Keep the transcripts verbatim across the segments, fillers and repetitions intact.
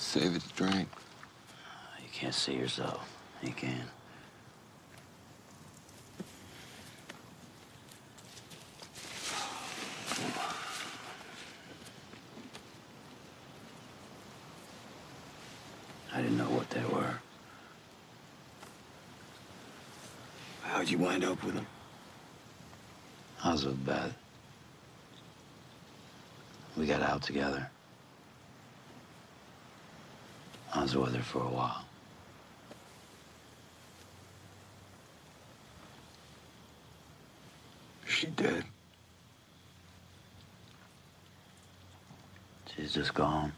save it to drink. You can't see yourself. You can. I didn't know what they were. How'd you wind up with them? I was with Beth. We got out together. I was with her for a while. Is she dead? She's just gone.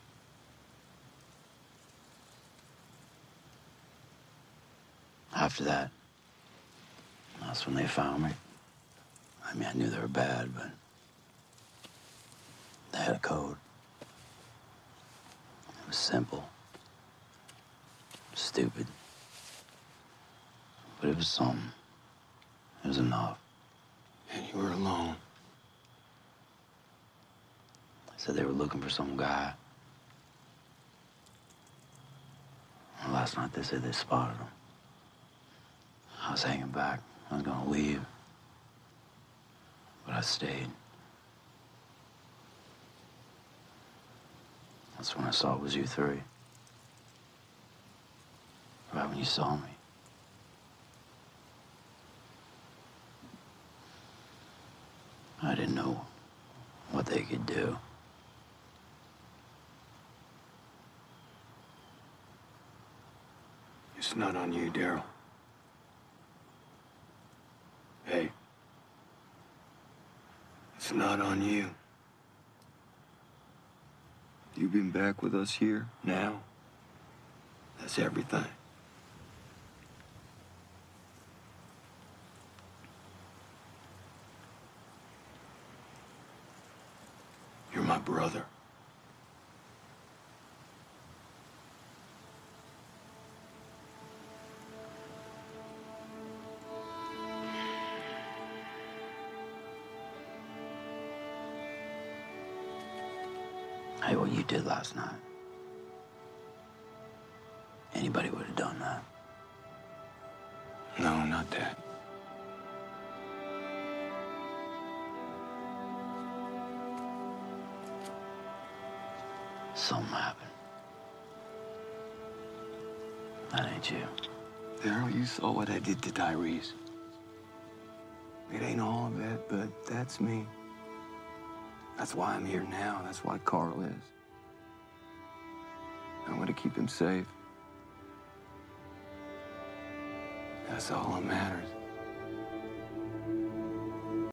After that, that's when they found me. I mean, I knew they were bad, but they had a code. It was simple. Stupid. But it was something. It was enough. And you were alone. They said they were looking for some guy. And last night they said they spotted him. I was hanging back. I was gonna leave. But I stayed. That's when I saw it was you three. Right when you saw me. I didn't know what they could do. It's not on you, Daryl. Hey. It's not on you. You've been back with us here, now. That's everything. You're my brother. Hey, what you did last night. Anybody would have done that. No, not that. Something happened. That ain't you. Daryl, you saw what I did to Tyrese. It ain't all of that, but that's me. That's why I'm here now. That's why Carl is. I want to keep him safe. That's all that matters.